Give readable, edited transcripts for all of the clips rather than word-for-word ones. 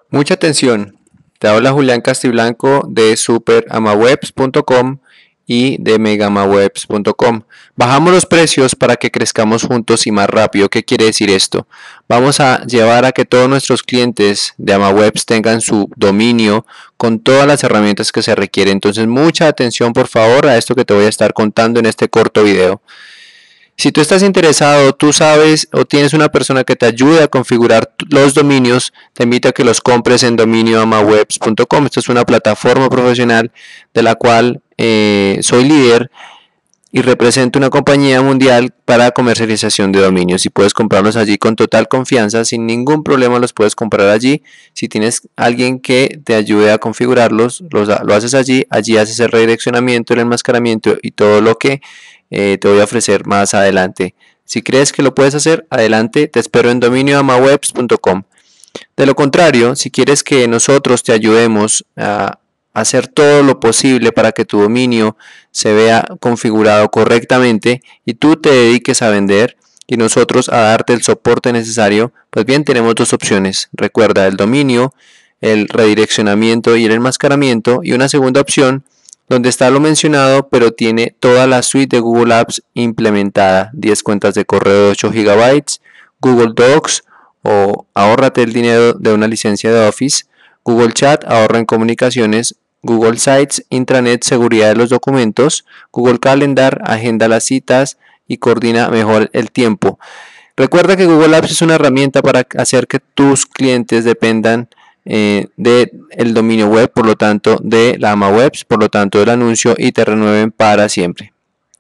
Mucha atención, te habla Julián Castiblanco de superamawebs.com y de megamawebs.com. Bajamos los precios para que crezcamos juntos y más rápido. ¿Qué quiere decir esto? Vamos a llevar a que todos nuestros clientes de Amawebs tengan su dominio con todas las herramientas que se requieren. Entonces, mucha atención por favor a esto que te voy a estar contando en este corto video. Si tú estás interesado, tú sabes o tienes una persona que te ayude a configurar los dominios, te invito a que los compres en dominioamawebs.com. Esta es una plataforma profesional de la cual soy líder y represento una compañía mundial para comercialización de dominios. Y puedes comprarlos allí con total confianza, sin ningún problema los puedes comprar allí. Si tienes alguien que te ayude a configurarlos, lo haces allí haces el redireccionamiento, el enmascaramiento y todo lo que te voy a ofrecer más adelante. Si crees que lo puedes hacer, adelante, te espero en dominioamawebs.com. De lo contrario, si quieres que nosotros te ayudemos a hacer todo lo posible para que tu dominio se vea configurado correctamente y tú te dediques a vender y nosotros a darte el soporte necesario, pues bien, tenemos dos opciones. Recuerda, el dominio, el redireccionamiento y el enmascaramiento, y una segunda opción donde está lo mencionado, pero tiene toda la suite de Google Apps implementada, 10 cuentas de correo de 8 GB, Google Docs, o ahórrate el dinero de una licencia de Office, Google Chat, ahorra en comunicaciones, Google Sites, intranet, seguridad de los documentos, Google Calendar, agenda las citas y coordina mejor el tiempo. Recuerda que Google Apps es una herramienta para hacer que tus clientes dependan del dominio web, por lo tanto de la Amawebs, por lo tanto del anuncio, y te renueven para siempre.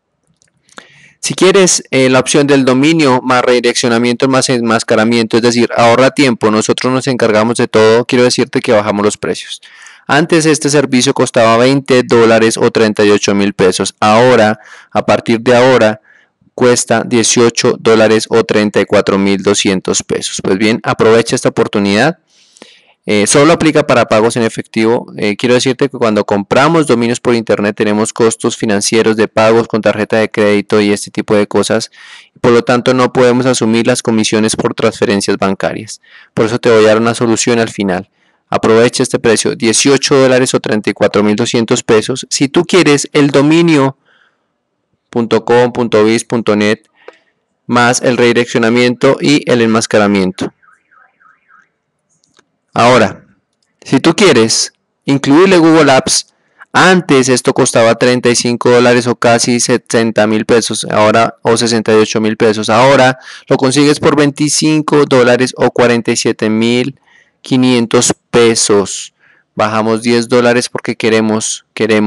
Si quieres la opción del dominio más redireccionamiento más enmascaramiento, es decir, ahorra tiempo, nosotros nos encargamos de todo, quiero decirte que bajamos los precios. Antes este servicio costaba $20 o 38,000 pesos. Ahora, a partir de ahora, cuesta $18 o 34,200 pesos. Pues bien, aprovecha esta oportunidad. Solo aplica para pagos en efectivo. Quiero decirte que cuando compramos dominios por internet tenemos costos financieros de pagos con tarjeta de crédito y este tipo de cosas. Por lo tanto, no podemos asumir las comisiones por transferencias bancarias. Por eso te voy a dar una solución al final. Aprovecha este precio, $18 o 34,200 pesos. Si tú quieres el dominio .com, .biz, .net más el redireccionamiento y el enmascaramiento. Ahora, si tú quieres incluirle Google Apps, antes esto costaba $35 o casi 70,000 pesos, ahora, o 68,000 pesos. Ahora lo consigues por $25 o 47,500 pesos. Bajamos $10 porque queremos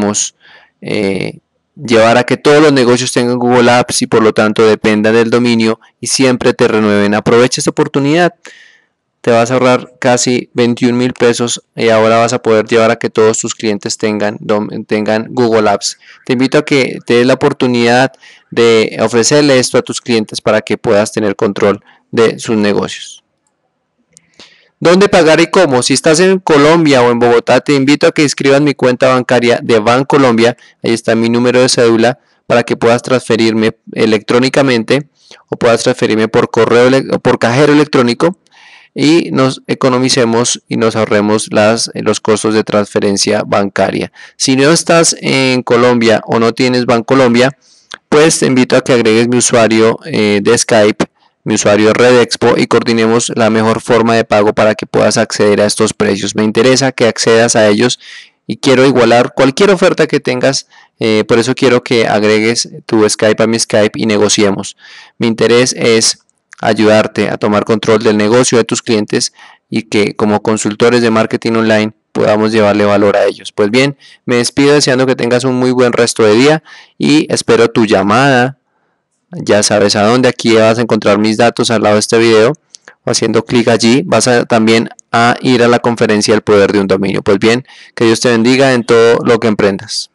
llevar a que todos los negocios tengan Google Apps y por lo tanto dependan del dominio y siempre te renueven. Aprovecha esta oportunidad. Te vas a ahorrar casi 21,000 pesos y ahora vas a poder llevar a que todos tus clientes tengan Google Apps. Te invito a que te des la oportunidad de ofrecerle esto a tus clientes para que puedas tener control de sus negocios. ¿Dónde pagar y cómo? Si estás en Colombia o en Bogotá, te invito a que inscribas mi cuenta bancaria de Bancolombia. Ahí está mi número de cédula para que puedas transferirme electrónicamente o puedas transferirme por correo o por cajero electrónico, y nos economicemos y nos ahorremos los costos de transferencia bancaria. Si no estás en Colombia o no tienes Bancolombia, pues te invito a que agregues mi usuario de Skype, mi usuario Redexpo, y coordinemos la mejor forma de pago para que puedas acceder a estos precios. Me interesa que accedas a ellos y quiero igualar cualquier oferta que tengas, por eso quiero que agregues tu Skype a mi Skype y negociemos. Mi interés es ayudarte a tomar control del negocio de tus clientes y que como consultores de marketing online podamos llevarle valor a ellos. Pues bien, me despido deseando que tengas un muy buen resto de día y espero tu llamada. Ya sabes a dónde, aquí vas a encontrar mis datos al lado de este video, o haciendo clic allí vas a también a ir a la conferencia El Poder de un Dominio. Pues bien, que Dios te bendiga en todo lo que emprendas.